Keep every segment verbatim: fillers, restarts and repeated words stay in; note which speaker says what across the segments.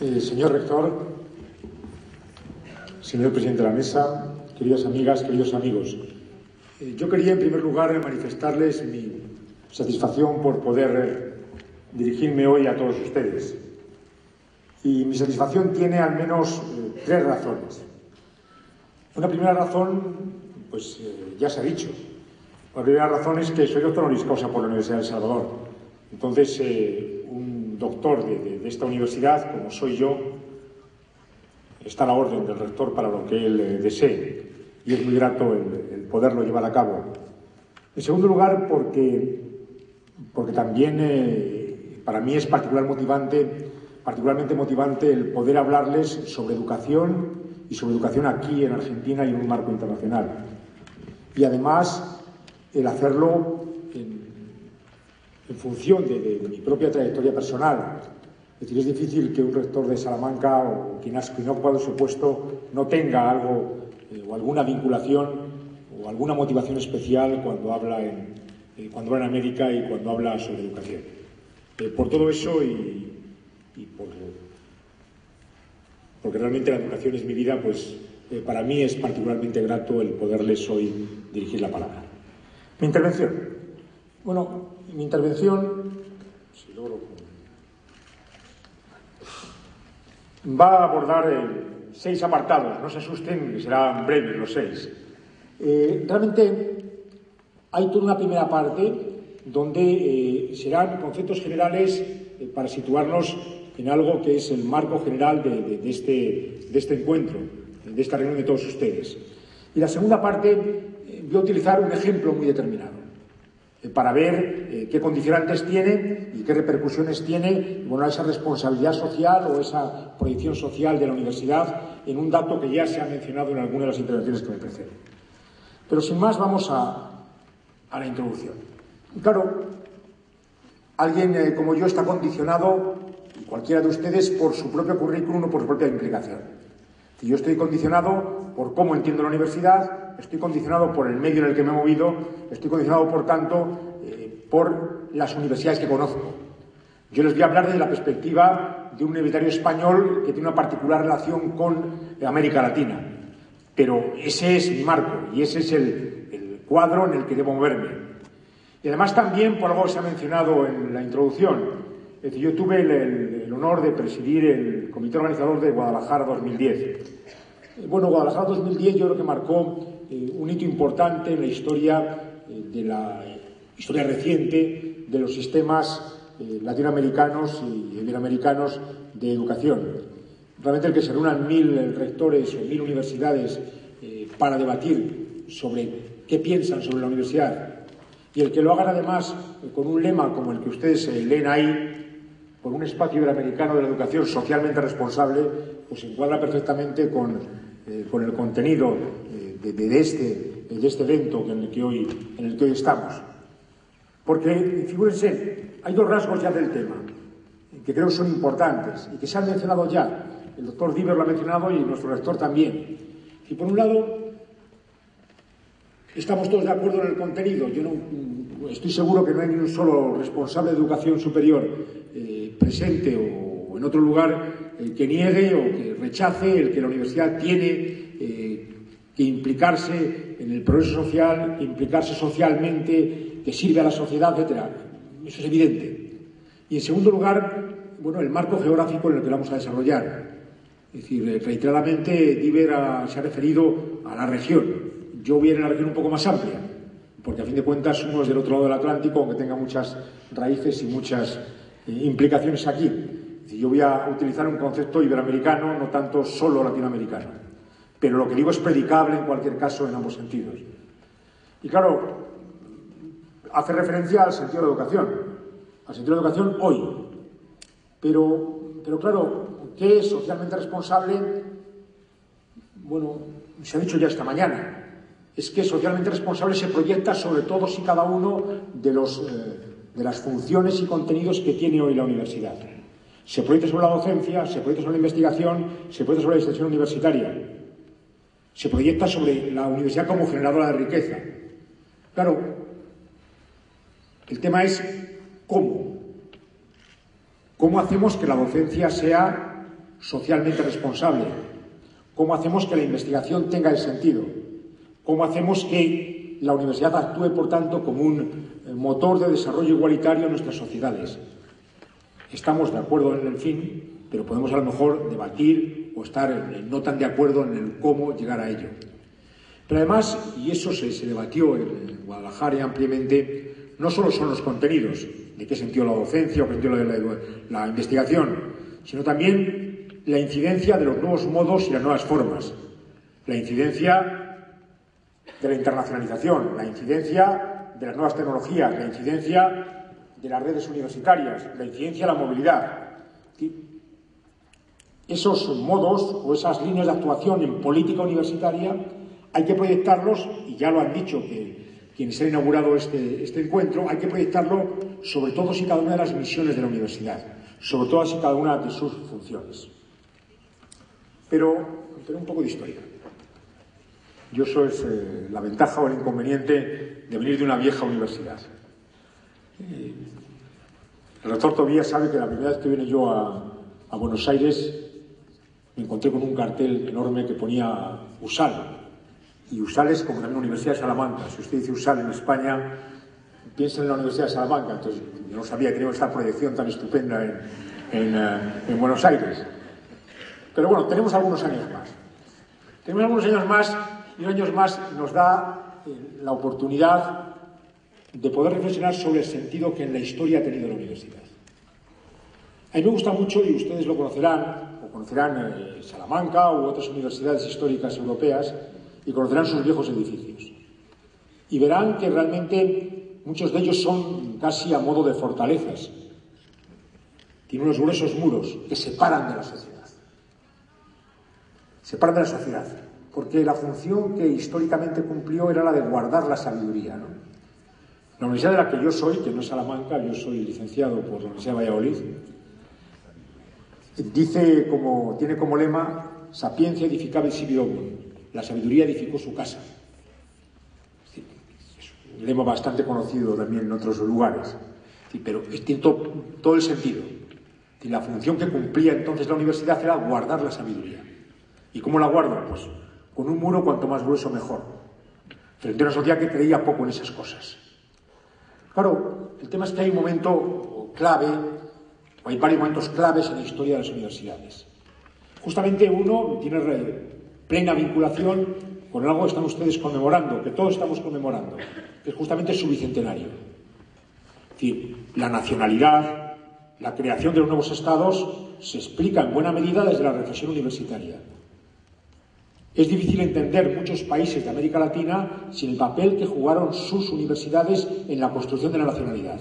Speaker 1: Eh, señor rector, señor presidente de la mesa, queridas amigas, queridos amigos, eh, yo quería en primer lugar manifestarles mi satisfacción por poder eh, dirigirme hoy a todos ustedes. Y mi satisfacción tiene al menos eh, tres razones. Una primera razón, pues eh, ya se ha dicho. La primera razón es que soy doctor honoris causa por la Universidad de El Salvador. Entonces, eh, un doctor de, de, de esta universidad, como soy yo, está a la orden del rector para lo que él eh, desee. Y es muy grato el, el poderlo llevar a cabo. En segundo lugar, porque, porque también eh, para mí es particular motivante, particularmente motivante el poder hablarles sobre educación y sobre educación aquí en Argentina y en un marco internacional. Y además, el hacerlo en, en función de, de, de mi propia trayectoria personal. Es decir, es difícil que un rector de Salamanca o quien ha, quien ha ocupado su puesto no tenga algo eh, o alguna vinculación o alguna motivación especial cuando habla en, eh, cuando habla en América y cuando habla sobre educación. Eh, por todo eso y, y por, porque realmente la educación es mi vida, pues eh, para mí es particularmente grato el poderles hoy dirigir la palabra. Mi intervención. Bueno, mi intervención si logro, va a abordar eh, seis apartados. No se asusten, que serán breves los seis. Eh, realmente hay toda una primera parte donde eh, serán conceptos generales eh, para situarnos en algo que es el marco general de, de, de, este, de este encuentro, de esta reunión de todos ustedes. Y la segunda parte eh, voy a utilizar un ejemplo muy determinado eh, para ver eh, qué condicionantes tiene y qué repercusiones tiene, bueno, esa responsabilidad social o esa proyección social de la universidad en un dato que ya se ha mencionado en alguna de las intervenciones que me preceden. Pero sin más vamos a, a la introducción. Y claro, alguien eh, como yo está condicionado, y cualquiera de ustedes, por su propio currículum o por su propia implicación. Si yo estoy condicionado por cómo entiendo la universidad, estoy condicionado por el medio en el que me he movido, estoy condicionado, por tanto, eh, por las universidades que conozco. Yo les voy a hablar desde la perspectiva de un universitario español que tiene una particular relación con América Latina. Pero ese es mi marco y ese es el, el cuadro en el que debo moverme. Y además también por algo que se ha mencionado en la introducción. Es decir, yo tuve el, el, el honor de presidir el comité organizador de Guadalajara dos mil diez. Bueno, Guadalajara dos mil diez yo creo que marcó eh, un hito importante en la historia, eh, de la eh, historia reciente de los sistemas eh, latinoamericanos y iberoamericanos de educación. Realmente el que se reúnan mil rectores o mil universidades eh, para debatir sobre qué piensan sobre la universidad y el que lo hagan además eh, con un lema como el que ustedes eh, leen ahí, por un espacio iberoamericano de la educación socialmente responsable, pues se encuadra perfectamente con, eh, con el contenido eh, de, de, este, de este evento en el, que hoy, en el que hoy estamos. Porque, figúrense, hay dos rasgos ya del tema que creo que son importantes y que se han mencionado ya. El doctor Diver lo ha mencionado y nuestro rector también. Y por un lado, estamos todos de acuerdo en el contenido. Yo no, estoy seguro que no hay ni un solo responsable de educación superior eh, presente o, o en otro lugar eh, que niegue o que rechace el que la universidad tiene eh, que implicarse en el progreso social, que implicarse socialmente, que sirve a la sociedad, etcétera. Eso es evidente. Y en segundo lugar, bueno, el marco geográfico en el que vamos a desarrollar. Es decir, reiteradamente Diver ha, se ha referido a la región. Yo voy a ir a la región un poco más amplia, porque a fin de cuentas uno es del otro lado del Atlántico, aunque tenga muchas raíces y muchas eh, implicaciones aquí. Es decir, yo voy a utilizar un concepto iberoamericano, no tanto solo latinoamericano. Pero lo que digo es predicable en cualquier caso en ambos sentidos. Y claro, hace referencia al sentido de la educación, al sentido de la educación hoy. Pero, pero claro, ¿qué es socialmente responsable? Bueno, se ha dicho ya esta mañana. Es que socialmente responsable se proyecta sobre todos y cada uno de, los, eh, de las funciones y contenidos que tiene hoy la universidad. Se proyecta sobre la docencia, se proyecta sobre la investigación, se proyecta sobre la extensión universitaria. Se proyecta sobre la universidad como generadora de riqueza. Claro, el tema es cómo. ¿Cómo hacemos que la docencia sea socialmente responsable? ¿Cómo hacemos que la investigación tenga el sentido? ¿Cómo hacemos que la universidad actúe, por tanto, como un motor de desarrollo igualitario en nuestras sociedades? Estamos de acuerdo en el fin, pero podemos a lo mejor debatir o estar no tan de acuerdo en el cómo llegar a ello. Pero además, y eso se, se debatió en Guadalajara ampliamente, no solo son los contenidos, de qué sentido la docencia o qué sentido la, la, la investigación, sino también la incidencia de los nuevos modos y las nuevas formas, la incidencia de la internacionalización, la incidencia de las nuevas tecnologías, la incidencia de las redes universitarias, la incidencia de la movilidad. Esos modos o esas líneas de actuación en política universitaria hay que proyectarlos, y ya lo han dicho que quienes han inaugurado este, este encuentro, hay que proyectarlo sobre todas y cada una de las misiones de la universidad, sobre todas y cada una de sus funciones. Pero, pero un poco de historia. Yo soy eh, la ventaja o el inconveniente de venir de una vieja universidad. Eh, el rector Tobías sabe que la primera vez que vine yo a, a Buenos Aires me encontré con un cartel enorme que ponía U S A L. Y U S A L es como también la Universidad de Salamanca. Si usted dice U S A L en España, piensa en la Universidad de Salamanca. Entonces, yo no sabía que teníamos esta proyección tan estupenda en, en, uh, en Buenos Aires. Pero bueno, tenemos algunos años más. Tenemos algunos años más y unos años más nos da eh, la oportunidad de poder reflexionar sobre el sentido que en la historia ha tenido la universidad. A mí me gusta mucho, y ustedes lo conocerán, o conocerán eh, Salamanca u otras universidades históricas europeas, y conocerán sus viejos edificios. Y verán que realmente muchos de ellos son casi a modo de fortalezas. Tienen unos gruesos muros que separan de la sociedad. Separan de la sociedad. Porque la función que históricamente cumplió era la de guardar la sabiduría, ¿no? La universidad de la que yo soy, que no es Salamanca, yo soy licenciado por la Universidad de Valladolid, dice como, tiene como lema Sapientia edificabit sibi domum. La sabiduría edificó su casa. Es un lema bastante conocido también en otros lugares, pero tiene todo, todo el sentido. La función que cumplía entonces la universidad era guardar la sabiduría. ¿Y cómo la guardan? Pues con un muro cuanto más grueso mejor, frente a una sociedad que creía poco en esas cosas. Claro, el tema es que hay un momento clave, o hay varios momentos claves en la historia de las universidades. Justamente uno tiene plena vinculación con algo que están ustedes conmemorando, que todos estamos conmemorando, que es justamente su bicentenario. Es decir, la nacionalidad, la creación de los nuevos estados se explica en buena medida desde la reflexión universitaria. Es difícil entender muchos países de América Latina sin el papel que jugaron sus universidades en la construcción de la nacionalidad.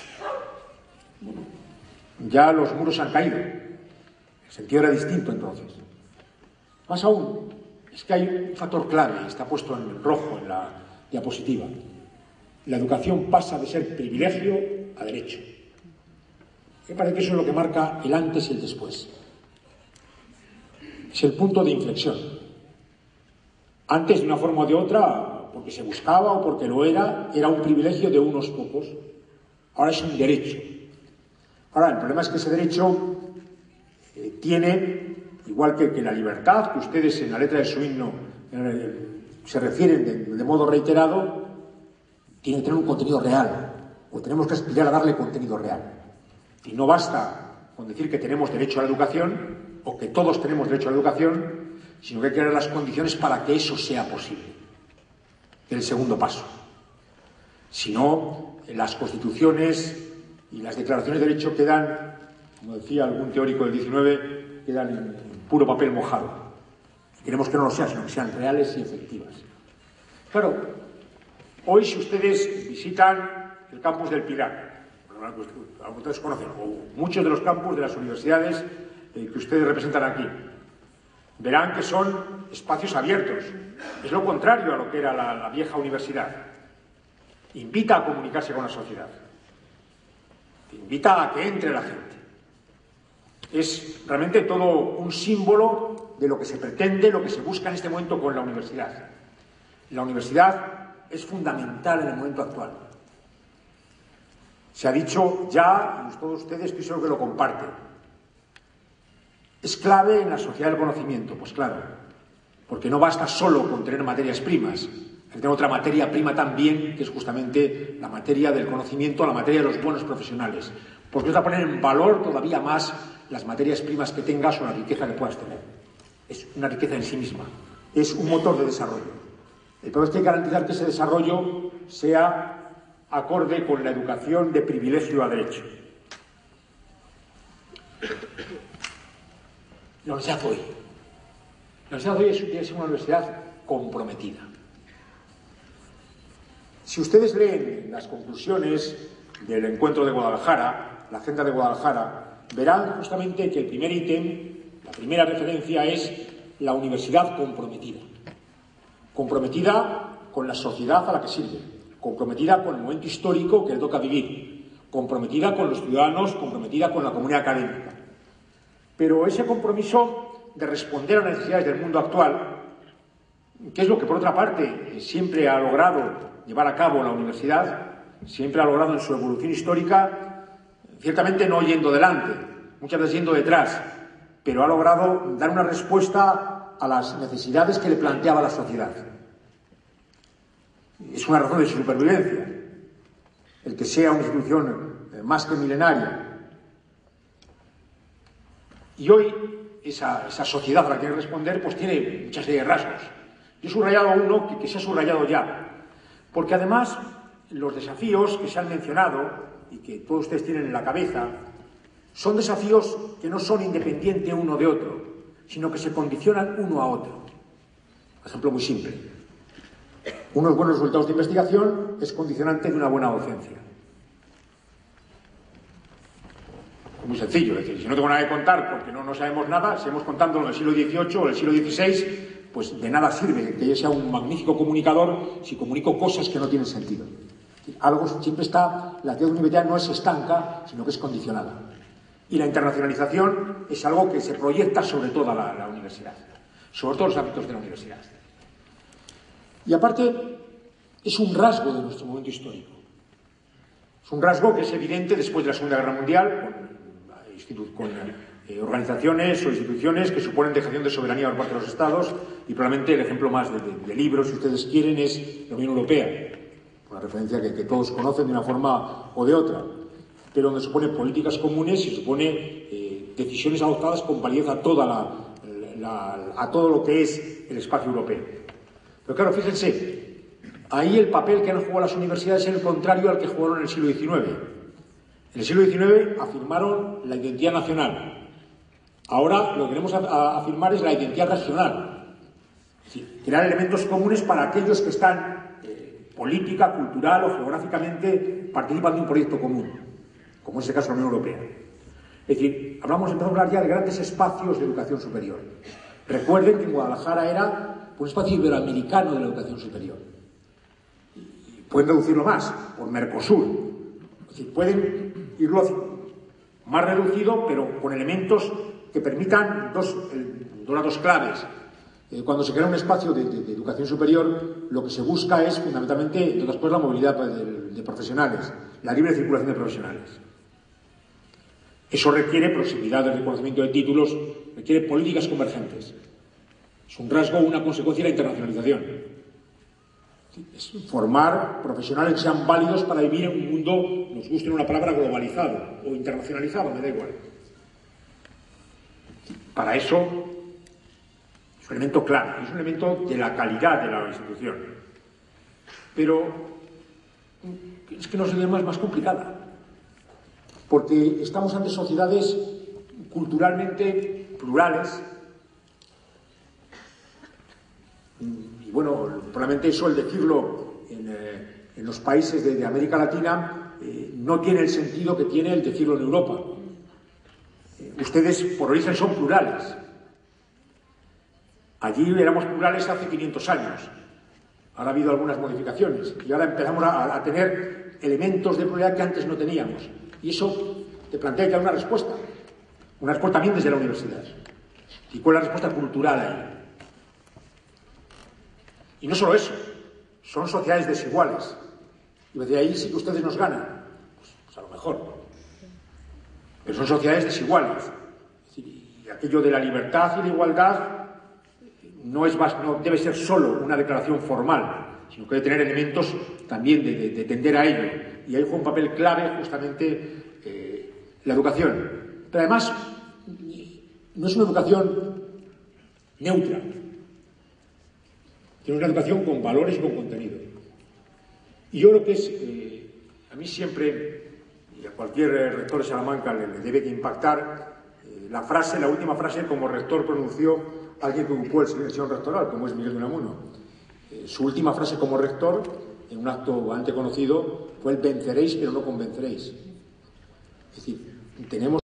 Speaker 1: Ya los muros han caído. El sentido era distinto entonces. Más aún, es que hay un factor clave, está puesto en rojo en la diapositiva. La educación pasa de ser privilegio a derecho. Me parece que eso es lo que marca el antes y el después. Es el punto de inflexión. Antes, de una forma o de otra, porque se buscaba o porque lo era, era un privilegio de unos pocos. Ahora es un derecho. Ahora, el problema es que ese derecho eh, tiene, igual que, que la libertad, que ustedes en la letra de su himno eh, se refieren de, de modo reiterado, tiene que tener un contenido real, o tenemos que aspirar a darle contenido real. Y no basta con decir que tenemos derecho a la educación, o que todos tenemos derecho a la educación, sino que hay que crear las condiciones para que eso sea posible. Es el segundo paso. Si no, las constituciones y las declaraciones de derecho quedan, como decía algún teórico del diecinueve, quedan en puro papel mojado. Y queremos que no lo sean, sino que sean reales y efectivas. Claro, hoy si ustedes visitan el campus del Pilar, ustedes conocen, o muchos de los campus de las universidades eh, que ustedes representan aquí, verán que son espacios abiertos. Es lo contrario a lo que era la, la vieja universidad. Invita a comunicarse con la sociedad. Invita a que entre la gente. Es realmente todo un símbolo de lo que se pretende, lo que se busca en este momento con la universidad. La universidad es fundamental en el momento actual. Se ha dicho ya, y todos ustedes estoy seguro que lo comparten, ¿Es clave en la sociedad del conocimiento? Pues claro, porque no basta solo con tener materias primas, hay que tener otra materia prima también, que es justamente la materia del conocimiento, la materia de los buenos profesionales, porque es a poner en valor todavía más las materias primas que tengas o la riqueza que puedas tener. Es una riqueza en sí misma, es un motor de desarrollo. El problema es que hay que garantizar que ese desarrollo sea acorde con la educación de privilegio a derecho. La universidad hoy. La universidad hoy es, es una universidad comprometida. Si ustedes leen las conclusiones del encuentro de Guadalajara, la agenda de Guadalajara, verán justamente que el primer ítem, la primera referencia es la universidad comprometida. Comprometida con la sociedad a la que sirve, comprometida con el momento histórico que le toca vivir, comprometida con los ciudadanos, comprometida con la comunidad académica. Pero ese compromiso de responder a las necesidades del mundo actual, que es lo que por otra parte siempre ha logrado llevar a cabo la universidad, siempre ha logrado en su evolución histórica, ciertamente no yendo delante, muchas veces yendo detrás, pero ha logrado dar una respuesta a las necesidades que le planteaba la sociedad. Es una razón de su supervivencia, el que sea una institución más que milenaria. Y hoy esa, esa sociedad a la que tiene que responder pues tiene mucha serie de rasgos. Yo he subrayado uno que, que se ha subrayado ya, porque además los desafíos que se han mencionado y que todos ustedes tienen en la cabeza son desafíos que no son independientes uno de otro, sino que se condicionan uno a otro. Por ejemplo, muy simple. Unos buenos resultados de investigación es condicionante de una buena docencia. Muy sencillo, es decir, si no tengo nada que contar porque no, no sabemos nada, seguimos contándolo del siglo dieciocho o del siglo dieciséis, pues de nada sirve que yo sea un magnífico comunicador si comunico cosas que no tienen sentido. Algo siempre está, la actividad universitaria no es estanca, sino que es condicionada. Y la internacionalización es algo que se proyecta sobre toda la, la universidad, sobre todos los ámbitos de la universidad. Y aparte, es un rasgo de nuestro momento histórico. Es un rasgo que es evidente después de la Segunda Guerra Mundial, con, con eh, organizaciones o instituciones que suponen dejación de soberanía por parte de los Estados, y probablemente el ejemplo más de, de, de libros, si ustedes quieren, es la Unión Europea, una referencia que, que todos conocen de una forma o de otra, pero donde supone políticas comunes y supone eh, decisiones adoptadas con validez a, toda la, la, a todo lo que es el espacio europeo. Pero claro, fíjense, ahí el papel que han jugado las universidades es el contrario al que jugaron en el siglo diecinueve. En el siglo diecinueve afirmaron la identidad nacional. Ahora lo que queremos afirmar es la identidad regional. Es decir, crear elementos comunes para aquellos que están eh, política, cultural o geográficamente participan de un proyecto común, como es el caso de la Unión Europea. Es decir, hablamos, empezamos a hablar ya de grandes espacios de educación superior. Recuerden que en Guadalajara era un espacio iberoamericano de la educación superior. Y pueden reducirlo más, por Mercosur. Es decir, pueden irlo más reducido, pero con elementos que permitan dos, dos datos claves. Eh, cuando se crea un espacio de, de, de educación superior, lo que se busca es fundamentalmente, entre otras cosas, la movilidad de, de profesionales, la libre circulación de profesionales. Eso requiere proximidad de reconocimiento de títulos, requiere políticas convergentes. Es un rasgo o una consecuencia de la internacionalización. Es formar profesionales que sean válidos para vivir en un mundo, nos guste una palabra, globalizado o internacionalizado, me da igual. Para eso es un elemento claro, es un elemento de la calidad de la institución. Pero es que no es más, más complicada, porque estamos ante sociedades culturalmente plurales. Y bueno, probablemente eso, el decirlo en, eh, en los países de, de América Latina, eh, no tiene el sentido que tiene el decirlo en Europa. Eh, ustedes, por origen, son plurales. Allí éramos plurales hace quinientos años. Ahora ha habido algunas modificaciones. Y ahora empezamos a, a tener elementos de pluralidad que antes no teníamos. Y eso te plantea que hay una respuesta. Una respuesta también desde la universidad. ¿Y cuál es la respuesta cultural ahí? Y no solo eso, son sociedades desiguales. Y desde ahí sí que ustedes nos ganan. Pues, pues a lo mejor. Pero son sociedades desiguales. Es decir, y y aquello de la libertad y la igualdad no, es, no debe ser solo una declaración formal, sino que debe tener elementos también de, de, de tender a ello. Y ahí juega un papel clave justamente eh, la educación. Pero además, no es una educación neutra, sino una educación con valores y con contenido. Y yo creo que es, eh, a mí siempre, y a cualquier rector de Salamanca le, le debe de impactar, eh, la frase, la última frase como rector pronunció alguien que ocupó el silencio rectoral, como es Miguel de Unamuno. Eh, su última frase como rector, en un acto antes conocido, fue el venceréis pero no convenceréis. Es decir, tenemos